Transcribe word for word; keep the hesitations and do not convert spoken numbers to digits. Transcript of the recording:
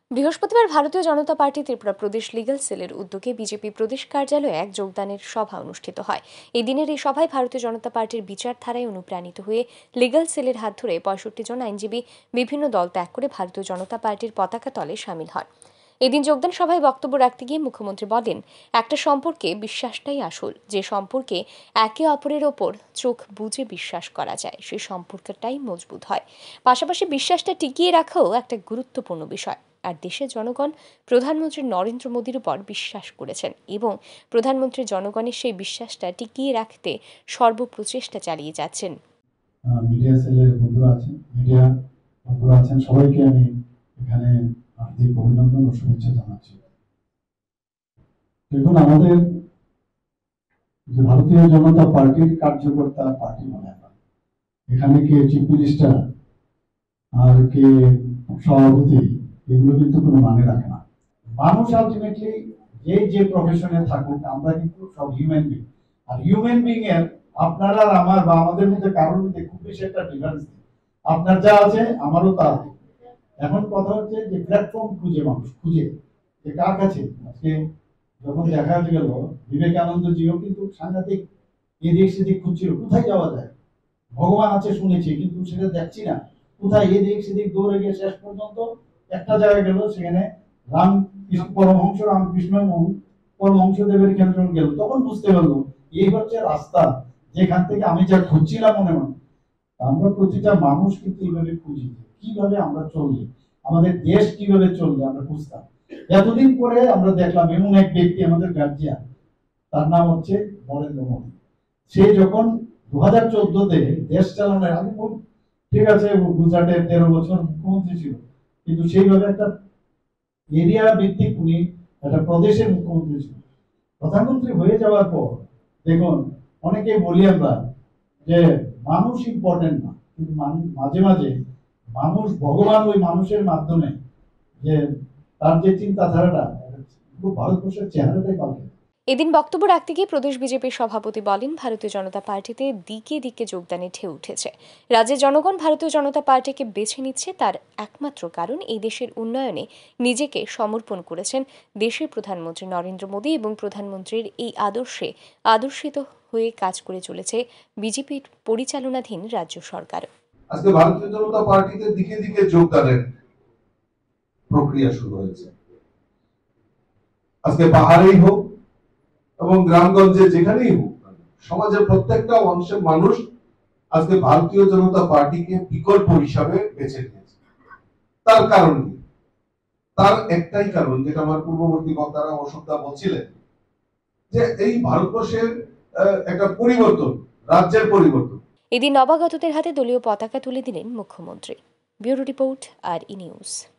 বৃহস্পতিবার ভারতীয় জনতা পার্টি ত্রিপুরা প্রদেশ লিগ্যাল সেলের উদ্যোগে বিজেপি প্রদেশ কার্যালয়ে এক যোগদানের সভা অনুষ্ঠিত হয়। এই দিনের এই সভায় ভারতীয় জনতা পার্টির বিচারধারায় অনুপ্রাণিত হয়ে লিগ্যাল সেলের হাত ধরে পঁয়ষট্টি জন আইনজীবী বিভিন্ন দল ত্যাগ করে ভারতীয় জনতা পার্টির পতাকা তলে সামিল হন। এদিন যোগদান সভায় বক্তব্য রাখতে গিয়ে মুখ্যমন্ত্রী বলেন, একটা সম্পর্কে বিশ্বাসটাই আসল। যে সম্পর্কে একে অপরের ওপর চোখ বুজে বিশ্বাস করা যায়, সেই সম্পর্কটাই মজবুত হয়। পাশাপাশি বিশ্বাসটা টিকিয়ে রাখাও একটা গুরুত্বপূর্ণ বিষয়। আর দেশের জনগণ প্রধানমন্ত্রী নরেন্দ্র মোদীর উপর বিশ্বাস করেছেন এবং প্রধানমন্ত্রী জনগণের সেই বিশ্বাসটা টিকিয়ে রাখতে সর্বপ্রচেষ্টা চালিয়ে যাচ্ছেন। মিডিয়া সেলের বন্ধুরা আছেন, মিডিয়া বন্ধুরা আছেন, সবাইকে আমি এখানে হার্দিক অভিনন্দন ও শুভেচ্ছা জানাচ্ছি। দেখুন, আমাদের যে ভারতীয় জনতা পার্টির কার্যকর্তা পার্টি বলে আমরা, এখানে কে চিফ মিনিস্টার আর কে সভাপতি, এগুলো কিন্তু কোনো মানে রাখে না। মানুষ আলটিমেটলি যে যে প্রফেশনে থাকুক, আমরা কিন্তু সব হিউম্যান বিং। আর হিউম্যান বিং এর আপনার আর আমার বা আমাদের মধ্যে কারোর মধ্যে খুব বেশি একটা ডিফারেন্স নেই। আপনার যা আছে আমারও তা আছে। এখন কথা হচ্ছে যে প্ল্যাটফর্ম খুঁজে, মানুষ খুঁজে যে কার কাছে। আজকে যখন দেখা গেল বিবেকানন্দ জিও কিন্তু সাংঘাতিক এদিক সেদিক খুঁজছিল, কোথায় যাওয়া যায়। ভগবান আছে শুনেছি, কিন্তু সেটা দেখছি না। কোথায় এদিক সেদিক দৌড়ে গিয়ে শেষ পর্যন্ত একটা জায়গায় গেল, সেখানে রাম পরমহংস রামকৃষ্ণ পরমহংস দেবের কেন্দ্র গেল। তখন বুঝতে পারলো এই হচ্ছে রাস্তা, যেখান থেকে আমি যা খুঁজছিলাম মনে মনে। আমরা প্রতিটা মানুষ কিন্তু এইভাবে খুঁজি, কিভাবে আমরা চললে, আমাদের দেশ কিভাবে চললে আমরা খুঁজতাম। এতদিন পরে আমরা দেখলাম এমন এক ব্যক্তি আমাদের গার্জিয়ান, তার নাম হচ্ছে নরেন্দ্র মোদী। সে যখন দু হাজার চোদ্দতে দেশ চালানোর আগে, ঠিক আছে, গুজরাটের তেরো বছর মুখ্যমন্ত্রী ছিল, কিন্তু সেইভাবে একটা এরিয়া ভিত্তিক উনি একটা প্রদেশের মুখ্যমন্ত্রী ছিল। প্রধানমন্ত্রী হয়ে যাওয়ার পর দেখুন, অনেকে বলি আমরা যে মানুষ ইম্পর্টেন্ট না, কিন্তু মাঝে মাঝে মানুষ ভগবান ওই মানুষের মাধ্যমে যে তার যে চিন্তাধারাটা ভারতবর্ষের চেহারাটাই পাল্টে। এদিন বক্তব্য রাখতে গিয়ে প্রদেশ বিজেপির সভাপতি বলেন, ভারতীয় জনতা পার্টিতে দিকে দিকে যোগদানের ঢেউ উঠেছে। রাজ্যের জনগণ ভারতীয় জনতা পার্টিকে বেছে নিচ্ছে, তার একমাত্র কারণ এই দেশের উন্নয়নে নিজেকে সমর্পণ করেছেন দেশের প্রধানমন্ত্রী নরেন্দ্র মোদী এবং প্রধানমন্ত্রীর এই আদর্শে আদর্শিত হয়ে কাজ করে চলেছে বিজেপির পরিচালনাধীন রাজ্য সরকার। আজকে ভারতীয় জনতা পার্টিতে দিকে দিকে যোগদানের প্রক্রিয়া শুরু হয়েছে। আজকে পাহাড়েই হোক এবং গ্রামগঞ্জে যেখানেই হোক, সমাজের প্রত্যেকটা অংশের মানুষ আজকে ভারতীয় জনতা পার্টিকে বিকল্প হিসাবে বেছে নিয়েছে। তার কারণ কি? তার একটাই কারণ, যেটা আমার পূর্ববর্তী বক্তারা অশোকদা বলছিলেন, যে এই ভারতবর্ষের একটা পরিবর্তন, রাজ্যের পরিবর্তন। এদিন নবাগতদের হাতে দলীয় পতাকা তুলে দিলেন মুখ্যমন্ত্রী। ব্যুরো রিপোর্ট, আর ই নিউজ।